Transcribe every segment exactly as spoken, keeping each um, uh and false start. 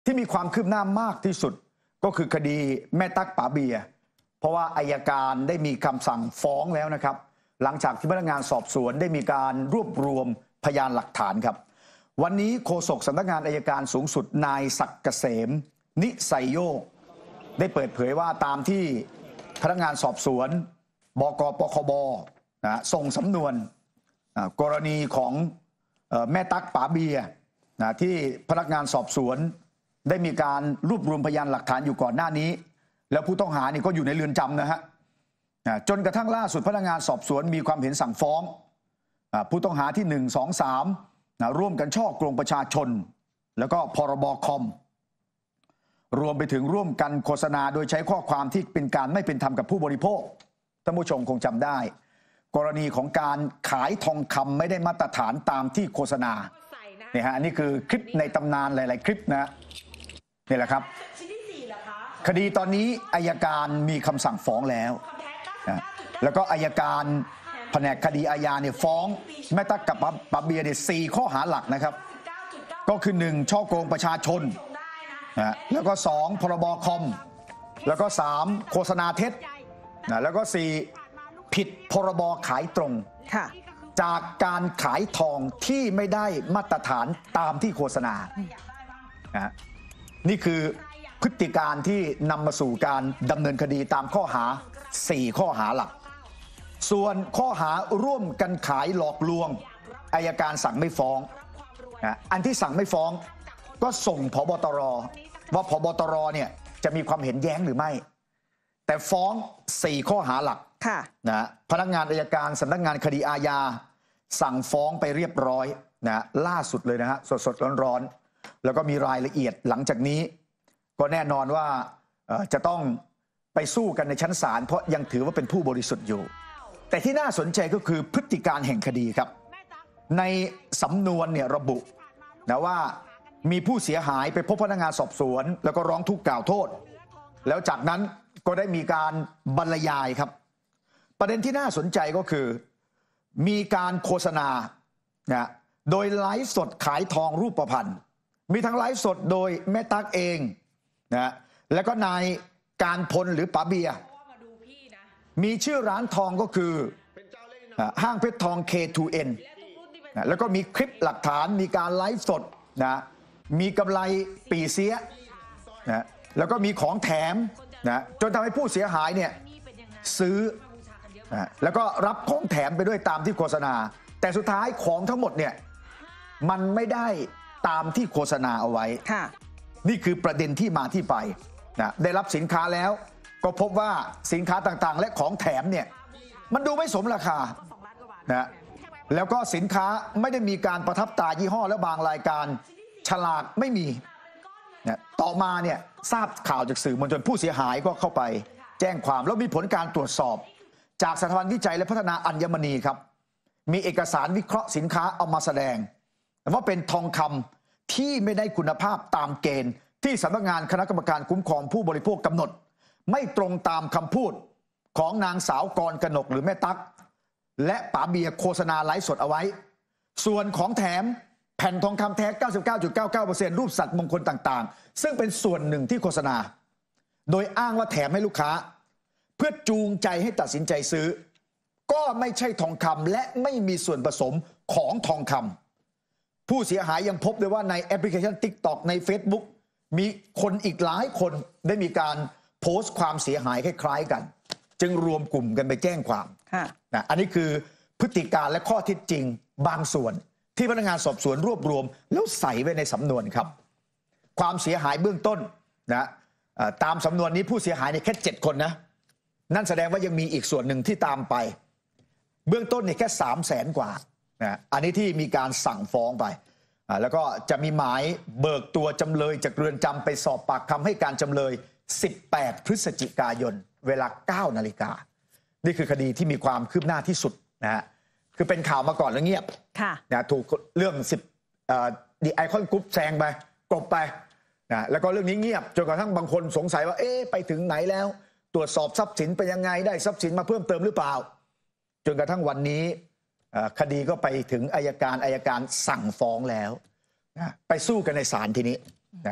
ที่มีความคืบหน้ามากที่สุดก็คือคดีแม่ตั๊กป๋าเบียร์เพราะว่าอัยการได้มีคำสั่งฟ้องแล้วนะครับหลังจากที่พนักงานสอบสวนได้มีการรวบรวมพยานหลักฐานครับวันนี้โฆษกสำนักงานอัยการสูงสุดนายศักดิ์เกษมนิสัยโยกได้เปิดเผยว่าตามที่พนักงานสอบสวนบกปคบนะส่งสำนวนกรณีของแม่ตั๊กป๋าเบียร์นะที่พนักงานสอบสวนได้มีการรวบรวมพยานหลักฐานอยู่ก่อนหน้านี้แล้วผู้ต้องหานี่ก็อยู่ในเรือนจำนะฮะจนกระทั่งล่าสุดพนักงานสอบสวนมีความเห็นสั่งฟ้องผู้ต้องหาที่หนึ่ง สอง สามร่วมกันฉ้อโกงประชาชนแล้วก็พรบคอมรวมไปถึงร่วมกันโฆษณาโดยใช้ข้อความที่เป็นการไม่เป็นธรรมกับผู้บริโภคท่านผู้ชมคงจำได้กรณีของการขายทองคำไม่ได้มาตรฐานตามที่โฆษณาเนี่ยฮะนี่คือคลิปในตำนานหลายๆคลิปนะนี่แหละครับคดีตอนนี้อัยการมีคำสั่งฟ้องแล้วนะแล้วก็อัยการแผนกคดีอาญาเนี่ยฟ้องแม่ตั๊กกับป๋าเบียร์เนี่ยสี่ข้อหาหลักนะครับก็คือหนึ่งช่อโกงประชาชนนะแล้วก็สองพรบคอมแล้วก็สามโฆษณาเท็จนะแล้วก็สี่ผิดพรบขายตรงจากการขายทองที่ไม่ได้มาตรฐานตามที่โฆษณานะนี่คือพฤติการที่นำมาสู่การดำเนินคดีตามข้อหาสี่ข้อหาหลักส่วนข้อหาร่วมกันขายหลอกลวงอัยการสั่งไม่ฟ้องนะอันที่สั่งไม่ฟ้องก็ส่งผบตรว่าผบตรเนี่ยจะมีความเห็นแย้งหรือไม่แต่ฟ้องสี่ข้อหาหลักนะพนักงานอัยการสำนักงานคดีอาญาสั่งฟ้องไปเรียบร้อยนะล่าสุดเลยนะฮะสดๆร้อนๆแล้วก็มีรายละเอียดหลังจากนี้ก็แน่นอนว่าจะต้องไปสู้กันในชั้นศาลเพราะยังถือว่าเป็นผู้บริสุทธิ์อยู่แต่ที่น่าสนใจก็คือพฤติการแห่งคดีครับในสำนวนเนี่ยระบุนะว่ามีผู้เสียหายไปพบพนักงานสอบสวนแล้วก็ร้องทุกข์กล่าวโทษแล้วจากนั้นก็ได้มีการบรรยายครับประเด็นที่น่าสนใจก็คือมีการโฆษณานะโดยไลฟ์สดขายทองรูปพรรณมีทั้งไลฟ์สดโดยแม่ตั๊กเองนะแล้วก็นายการพลหรือป๋าเบียร์มีชื่อร้านทองก็คือห้างเพชรทอง เค ทู เอ็น นะแล้วก็มีคลิปหลักฐานมีการไลฟ์สดนะมีกำไรปีเสียนะแล้วก็มีของแถมนะจนทำให้ผู้เสียหายเนี่ยซื้อนะแล้วก็รับของแถมไปด้วยตามที่โฆษณาแต่สุดท้ายของทั้งหมดเนี่ยมันไม่ได้ตามที่โฆษณาเอาไว้นี่คือประเด็นที่มาที่ไปนะได้รับสินค้าแล้วก็พบว่าสินค้าต่างๆและของแถมเนี่ยมันดูไม่สมราคานะแล้วก็สินค้าไม่ได้มีการประทับตรายี่ห้อและบางรายการฉลากไม่มีนะต่อมาเนี่ยทราบข่าวจากสื่อมวลชนผู้เสียหายก็เข้าไปแจ้งความแล้วมีผลการตรวจสอบจากสถาบันวิจัยและพัฒนาอัญมณีครับมีเอกสารวิเคราะห์สินค้าเอามาแสดงว่าเป็นทองคำที่ไม่ได้คุณภาพตามเกณฑ์ที่สำนักงานคณะกรรมการคุ้มครองผู้บริโภคกำหนดไม่ตรงตามคำพูดของนางสาวกรกนกหรือแม่ตั๊กและป๋าเบียร์โฆษณาไลฟ์สดเอาไว้ส่วนของแถมแผ่นทองคำแท้ เก้าสิบเก้าจุดเก้าเก้าเปอร์เซ็นต์ รูปสัตว์มงคลต่างๆซึ่งเป็นส่วนหนึ่งที่โฆษณาโดยอ้างว่าแถมให้ลูกค้าเพื่อจูงใจให้ตัดสินใจซื้อก็ไม่ใช่ทองคำและไม่มีส่วนผสมของทองคำผู้เสียหายยังพบด้วยว่าในแอปพลิเคชัน ติ๊กต็อก ใน Facebook มีคนอีกหลายคนได้มีการโพสต์ความเสียหายคล้ายๆกันจึงรวมกลุ่มกันไปแจ้งความนะอันนี้คือพฤติการและข้อเท็จจริงบางส่วนที่พนักงานสอบสวนรวบรวมแล้วใส่ไว้ในสำนวนครับความเสียหายเบื้องต้นนะตามสำนวนนี้ผู้เสียหายในแค่เจ็ดคนนะนั่นแสดงว่ายังมีอีกส่วนหนึ่งที่ตามไปเบื้องต้นเนี่ยแค่สามแสนกว่านะอันนี้ที่มีการสั่งฟ้องไปแล้วก็จะมีหมายเบิกตัวจำเลยจากเรือนจำไปสอบปากคำให้การจำเลยสิบแปดพฤศจิกายนเวลาเก้านาฬิกานี่คือคดีที่มีความคืบหน้าที่สุดนะฮะคือเป็นข่าวมาก่อนแล้วเงียบนะถูกเรื่องสิบดีไอคอนกรุ๊ปแซงไปกลบไปนะแล้วก็เรื่องนี้เงียบจนกระทั่งบางคนสงสัยว่าเอ๊ะไปถึงไหนแล้วตรวจสอบทรัพย์สินไปยังไงได้ทรัพย์สินมาเพิ่มเติมหรือเปล่าจนกระทั่งวันนี้คดีก็ไปถึงอัยการอัยการสั่งฟ้องแล้วนะไปสู้กันในศาลทีนี้นะ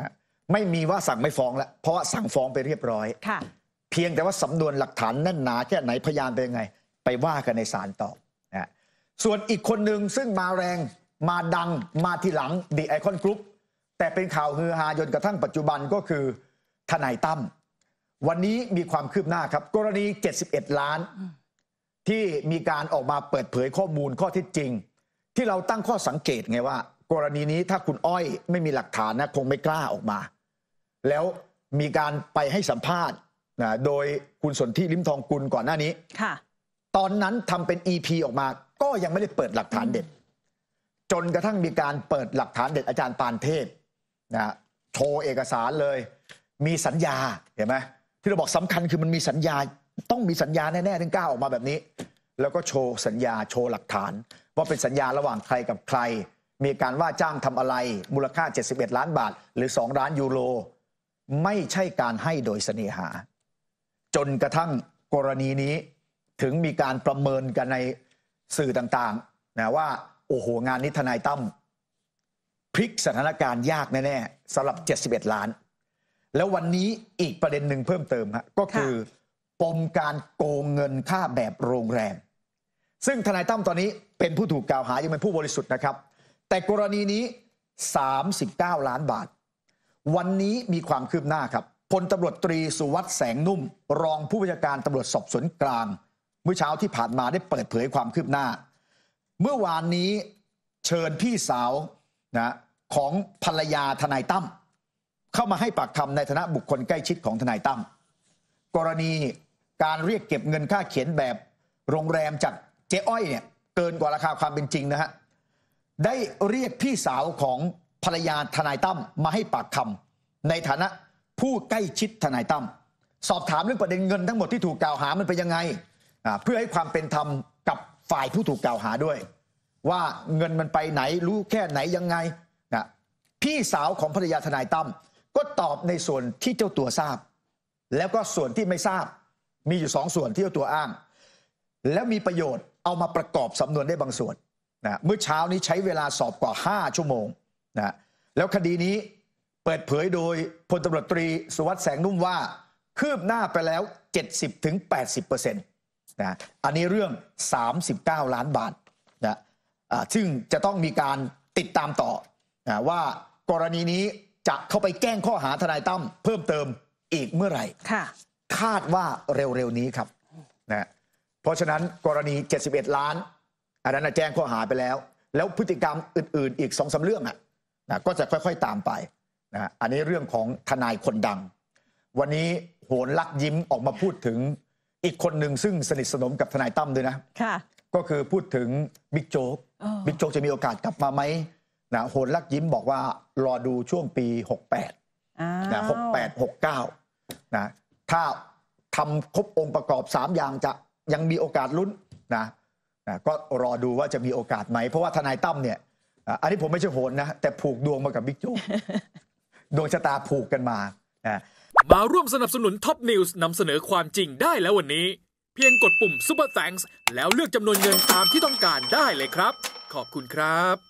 ไม่มีว่าสั่งไม่ฟ้องแล้วเพราะว่าสั่งฟ้องไปเรียบร้อยเพียงแต่ว่าสำนวนหลักฐานแน่นหนาแค่ไหนพยานเป็นยังไงไปว่ากันในศาลต่อนะส่วนอีกคนหนึ่งซึ่งมาแรงมาดังมาทีหลังดีไอคอนกรุ๊ปแต่เป็นข่าวฮือฮาจนกระทั่งปัจจุบันก็คือทนายตั้มวันนี้มีความคืบหน้าครับกรณีเจ็ดสิบเอ็ดล้านที่มีการออกมาเปิดเผยข้อมูลข้อเท็จจริงที่เราตั้งข้อสังเกตไงว่ากรณีนี้ถ้าคุณอ้อยไม่มีหลักฐานนะคงไม่กล้าออกมาแล้วมีการไปให้สัมภาษณ์นะโดยคุณสนธิลิ้มทองกุลก่อนหน้านี้ค่ะตอนนั้นทำเป็น อี พี ออกมาก็ยังไม่ได้เปิดหลักฐานเด็ดจนกระทั่งมีการเปิดหลักฐานเด็ดอาจารย์ปานเทพนะโชว์เอกสารเลยมีสัญญาเห็นไหมที่เราบอกสำคัญคือมันมีสัญญาต้องมีสัญญาแน่ๆถึงกล้าออกมาแบบนี้แล้วก็โชว์สัญญาโชว์หลักฐานว่าเป็นสัญญาระหว่างใครกับใครมีการว่าจ้างทำอะไรมูลค่าเจ็ดสิบเอ็ดล้านบาทหรือสองล้านยูโรไม่ใช่การให้โดยเสน่หาจนกระทั่งกรณีนี้ถึงมีการประเมินกันในสื่อต่างๆนะว่าโอ้โหงานนี้ทนายตั้มพลิกสถานการณ์ยากแน่ๆสำหรับเจ็ดสิบเอ็ดล้านแล้ววันนี้อีกประเด็นหนึ่งเพิ่มเติมฮะก็คือปมการโกงเงินค่าแบบโรงแรมซึ่งทนายตั้มตอนนี้เป็นผู้ถูกกล่าวหายังเป็นผู้บริสุทธิ์นะครับแต่กรณีนี้สามสิบเก้าล้านบาทวันนี้มีความคืบหน้าครับพลตำรวจตรีสุวัสด์แสงนุ่มรองผู้บัญชาการตำรวจสอบสวนกลางเมื่อเช้าที่ผ่านมาได้เปิดเผยความคืบหน้าเมื่อวานนี้เชิญพี่สาวนะของภรรยาทนายตั้มเข้ามาให้ปากคำในฐานะบุคคลใกล้ชิดของทนายตั้มกรณีการเรียกเก็บเงินค่าเขียนแบบโรงแรมจากเจ๊อ้อยเนี่ยเกินกว่าราคาความเป็นจริงนะฮะได้เรียกพี่สาวของภรรยาทนายตั้มมาให้ปากคำในฐานะผู้ใกล้ชิดทนายตั้มสอบถามเรื่องประเด็นเงินทั้งหมดที่ถูกกล่าวหามันเป็นยังไงเพื่อให้ความเป็นธรรมกับฝ่ายผู้ถูกกล่าวหาด้วยว่าเงินมันไปไหนรู้แค่ไหนยังไงนะพี่สาวของภรรยาทนายตั้มก็ตอบในส่วนที่เจ้าตัวทราบแล้วก็ส่วนที่ไม่ทราบมีอยู่สองส่วนที่เจ้าตัวอ้างแล้วมีประโยชน์เอามาประกอบสำนวนได้บางส่วนนะเมื่อเช้านี้ใช้เวลาสอบกว่าห้าชั่วโมงนะแล้วคดีนี้เปิดเผยโดยพลตำรวจตรีสุวัสด์แสงนุ่มว่าคืบหน้าไปแล้ว เจ็ดสิบถึงแปดสิบเปอร์เซ็นต์ นะอันนี้เรื่องสามสิบเก้าล้านบาทนะซึ่งจะต้องมีการติดตามต่อนะว่ากรณีนี้จะเข้าไปแก้งข้อหาทนายตั้มเพิ่มเติมอีกเมื่อไหร่คาดว่าเร็วๆนี้ครับนะเพราะฉะนั้นกรณีเจ็ดสิบเอ็ดล้านอันนั้นแจ้งข้อหาไปแล้วแล้วพฤติกรรมอื่นๆอีก สองสาม เรื่องอ่ะนะก็จะค่อยๆตามไปนะอันนี้เรื่องของทนายคนดังวันนี้โหนลักยิ้มออกมาพูดถึงอีกคนหนึ่งซึ่งสนิทสนมกับทนายตั้มด้วยนะค่ะก็คือพูดถึงบิ๊กโจ๊กบิ๊กโจ๊กจะมีโอกาสกลับมาไหมนะโหนลักยิ้มบอกว่ารอดูช่วงปีหกแปดนะหกแปด หกเก้านะถ้าทำครบองค์ประกอบสามอย่างจะยังมีโอกาสลุ้นนะนะก็รอดูว่าจะมีโอกาสไหมเพราะว่าทนายตั้มเนี่ยอันนี้ผมไม่ใช่โหนนะแต่ผูกดวงมากับบิ๊กโจ๊กดวงชะตาผูกกันมานะมาร่วมสนับสนุนท็อปนิวส์นำเสนอความจริงได้แล้ววันนี้เพียงกดปุ่ม Super Thanks แล้วเลือกจำนวนเงินตามที่ต้องการได้เลยครับขอบคุณครับ